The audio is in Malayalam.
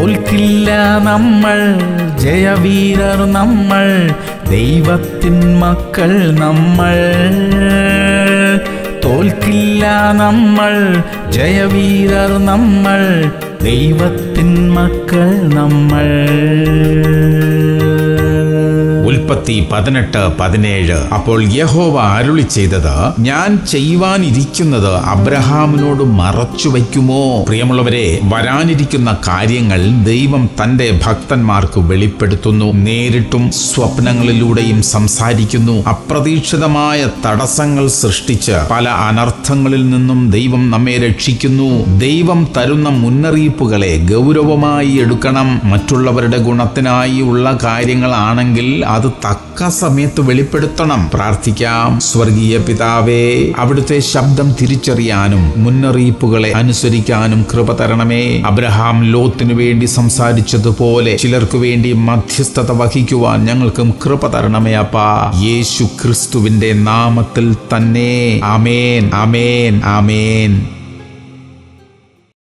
തോൽക്കില്ല നമ്മൾ, ജയവീരർ നമ്മൾ, ദൈവത്തിൻ മക്കൾ നമ്മൾ. തോൽക്കില്ല നമ്മൾ, ജയവീരർ നമ്മൾ, ദൈവത്തിൻ മക്കൾ നമ്മൾ. ഉൽപ്പത്തി 18:17. അപ്പോൾ യഹോവ അരുളി ചെയ്തത്, ഞാൻ ചെയ്യുവാനിരിക്കുന്നത് അബ്രഹാമിനോട് മറച്ചു വയ്ക്കുമോ? പ്രിയമുള്ളവരെ, വരാനിരിക്കുന്ന കാര്യങ്ങൾ ദൈവം തന്റെ ഭക്തന്മാർക്ക് വെളിപ്പെടുത്തുന്നു. നേരിട്ടും സ്വപ്നങ്ങളിലൂടെയും സംസാരിക്കുന്നു. അപ്രതീക്ഷിതമായ തടസ്സങ്ങൾ സൃഷ്ടിച്ച് പല അനർത്ഥങ്ങളിൽ നിന്നും ദൈവം നമ്മെ രക്ഷിക്കുന്നു. ദൈവം തരുന്ന മുന്നറിയിപ്പുകളെ ഗൗരവമായി എടുക്കണം. മറ്റുള്ളവരുടെ ഗുണത്തിനായി ഉള്ള കാര്യങ്ങളാണെങ്കിൽ അത് തക്ക സമയത്ത് വെളിപ്പെടുത്തണം. പ്രാർത്ഥിക്കാം. സ്വർഗീയ പിതാവേ, അവിടുത്തെ ശബ്ദം തിരിച്ചറിയാനും മുന്നറിയിപ്പുകളെ അനുസരിക്കാനും കൃപ തരണമേ. അബ്രഹാം ലോത്തിനു വേണ്ടി സംസാരിച്ചതുപോലെ ചിലർക്കു വേണ്ടി മധ്യസ്ഥത വഹിക്കുവാൻ ഞങ്ങൾക്കും കൃപ തരണമേ അപ്പാ. യേശു ക്രിസ്തുവിന്റെ നാമത്തിൽ തന്നെ. ആമേൻ, ആമേൻ, ആമേൻ.